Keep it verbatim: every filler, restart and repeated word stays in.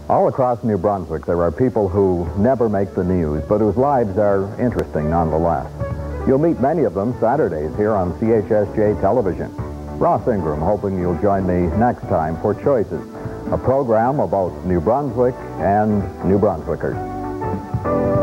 All across New Brunswick, there are people who never make the news, but whose lives are interesting nonetheless. You'll meet many of them Saturdays here on C H S J television. Ross Ingram hoping you'll join me next time for Choices, a program about New Brunswick and New Brunswickers.